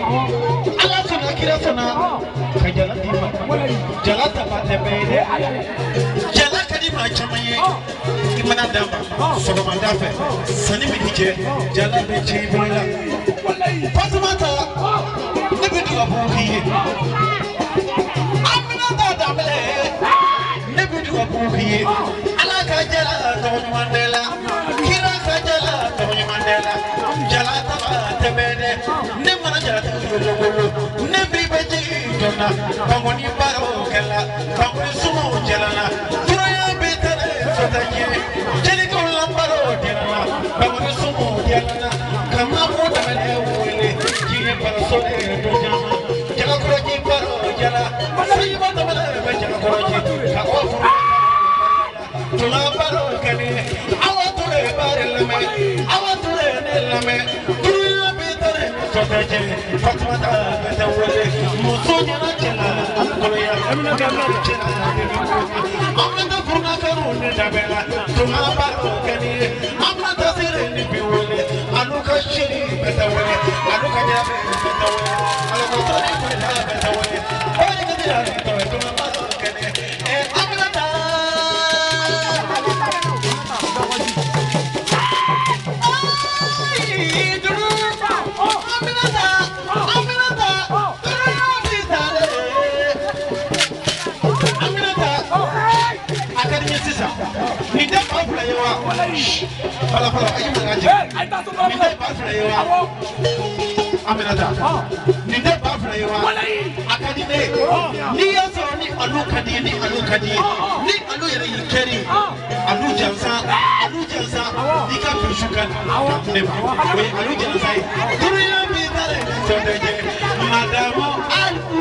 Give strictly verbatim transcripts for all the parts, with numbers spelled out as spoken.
Allah sana kira sana ka jala di ma jala ta ba te be de jala ka di ma chamaye imana damba so ma dafe sani mi dije jala be chi bila Fatimata ne bi duwa bukiye amina da damle ne bi duwa bukiye Allah ka jala to mandela kira ka jala to mandela jala ta ba te be de ne mana jala ne bi be ji jona bangoni baro kala bangoni sumo jalana turaya be tare sotaje jeli ko lambaro jalana bangoni sumo jalana kama mo da ne wole ji para sole to jama jala ko ji baro jala sai ba da ba jala ko ji ka ko tula baro kane awature bare lame awature ne lame turaya be tare sotaje Fatimata be tawole musonya na jala koya amina gamna jala amna da furna karone dabela tula baro kane amna da sire ni biwole aluka shiri be tawole aluka jabe be tawole aluka tore be tawole oye kadira to tula baro kane e amna da ni da ba fura yawa fala fala ayi mun aje ai ta so ba ba fura yawa aminata ni da ba fura yawa akadi ne ni ya so ni alukadi ni alukadi ni alu yare yikeri alu jansa alu jansa ni ka fi shukan ne ba we alu jansa turu ya bi tare so deje madamo alfu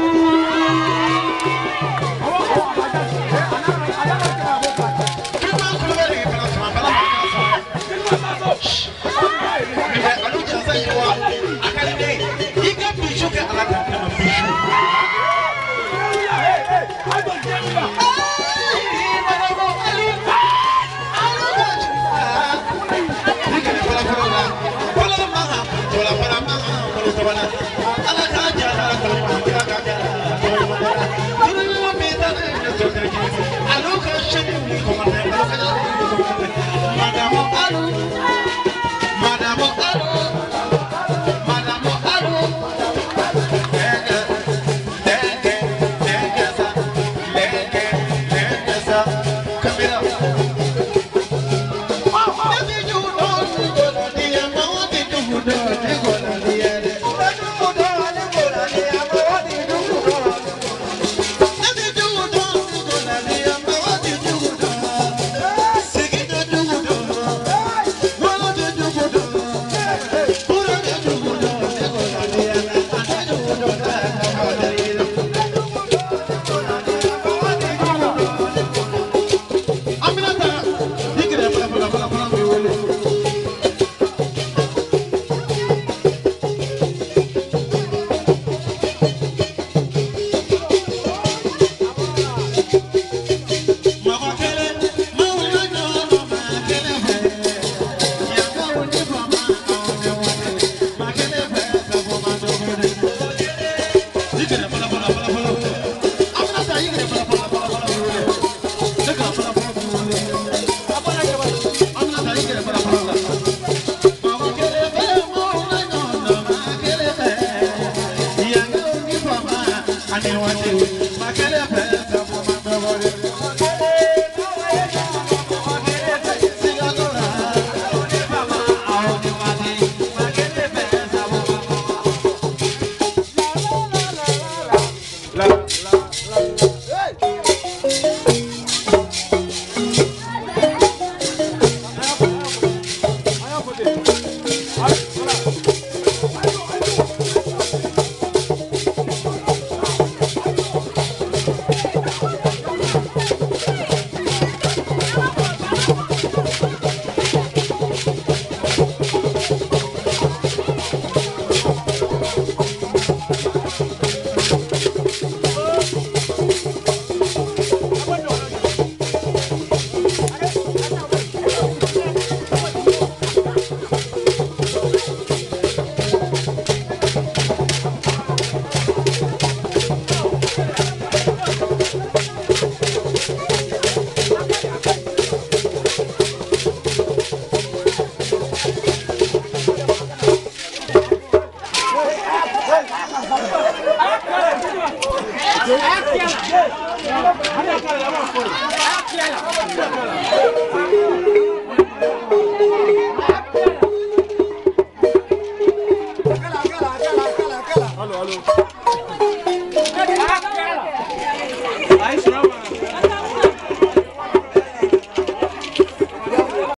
allo allo